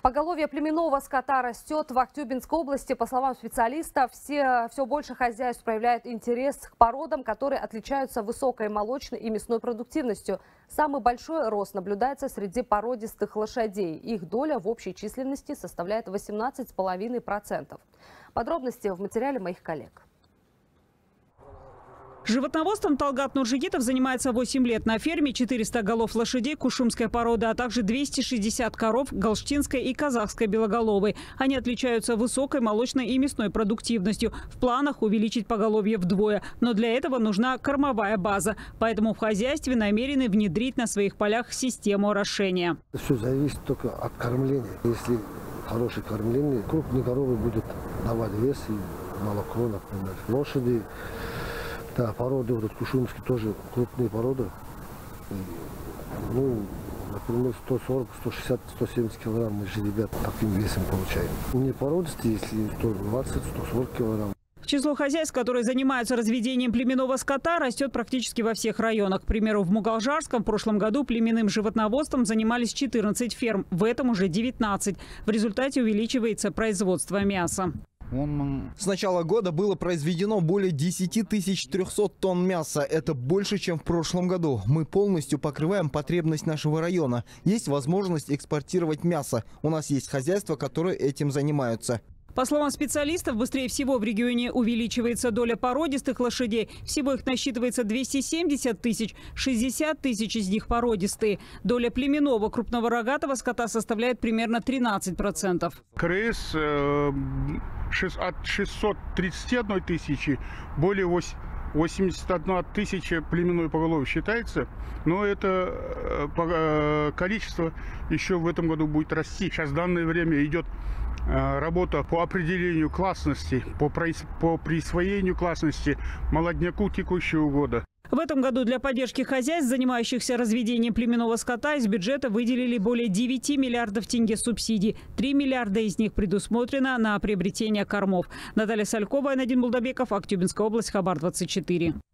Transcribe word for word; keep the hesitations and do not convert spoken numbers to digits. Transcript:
Поголовье племенного скота растет в Актюбинской области. По словам специалистов, все, все больше хозяйств проявляют интерес к породам, которые отличаются высокой молочной и мясной продуктивностью. Самый большой рост наблюдается среди породистых лошадей. Их доля в общей численности составляет восемнадцать целых пять десятых процента. Подробности в материале моих коллег. Животноводством Талгат Нуржигитов занимается восемь лет. На ферме четыреста голов лошадей кушумской породы, а также двести шестьдесят коров галштинской и казахской белоголовой. Они отличаются высокой молочной и мясной продуктивностью. В планах увеличить поголовье вдвое. Но для этого нужна кормовая база. Поэтому в хозяйстве намерены внедрить на своих полях систему орошения. Все зависит только от кормления. Если хорошее кормление, крупные коровы будут давать вес и молоко, например. Лошади. Да, породы, вот кушумские тоже крупные породы. Ну, например, сто сорок, сто шестьдесят, сто семьдесят килограмм мы жеребят таким весом получаем. Не породистые, если сто двадцать, сто сорок килограмм. Число хозяйств, которые занимаются разведением племенного скота, растет практически во всех районах. К примеру, в Мугалжарском в прошлом году племенным животноводством занимались четырнадцать ферм, в этом уже девятнадцать. В результате увеличивается производство мяса. С начала года было произведено более десяти тысяч трёхсот тонн мяса. Это больше, чем в прошлом году. Мы полностью покрываем потребность нашего района. Есть возможность экспортировать мясо. У нас есть хозяйства, которые этим занимаются. По словам специалистов, быстрее всего в регионе увеличивается доля породистых лошадей. Всего их насчитывается двести семьдесят тысяч, шестьдесят тысяч из них породистые. Доля племенного крупного рогатого скота составляет примерно тринадцать процентов. КРС э, от шестисот тридцати одной тысячи более восьмидесяти одной тысячи племенной поголовье считается. Но это э, количество еще в этом году будет расти. Сейчас в данное время идет работа по определению классности, по, по присвоению классности молодняку текущего года. В этом году для поддержки хозяйств, занимающихся разведением племенного скота, из бюджета выделили более девяти миллиардов тенге субсидий. три миллиарда из них предусмотрено на приобретение кормов. Наталья Салькова, Надин Булдабеков, Актюбинская область, Хабар двадцать четыре.